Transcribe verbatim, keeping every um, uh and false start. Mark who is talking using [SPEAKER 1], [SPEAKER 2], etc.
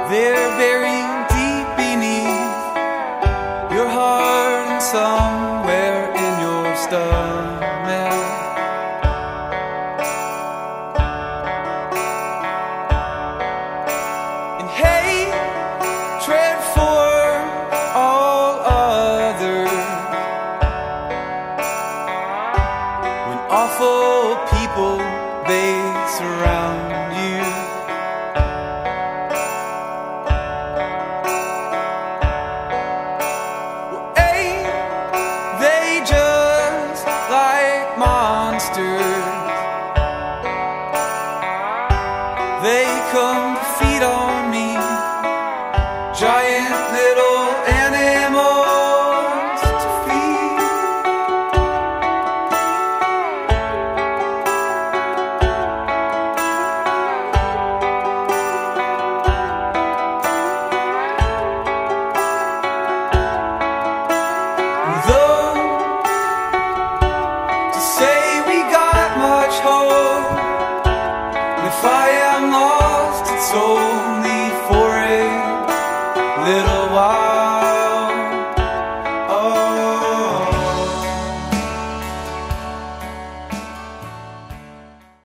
[SPEAKER 1] They're buried deep beneath your heart and somewhere in your stomach. And hey, tread for all others when awful people they surround you. Monsters, they come to feed